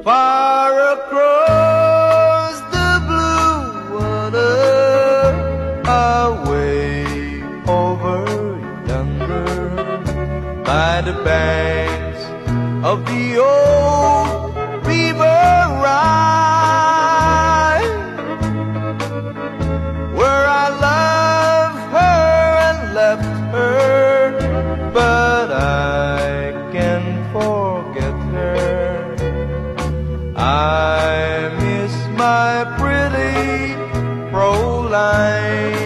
far across the blue water, away over yonder, by the banks of the old river Rhine, where I loved her and left her, but I can't forget her. I miss my pretty Fräulein.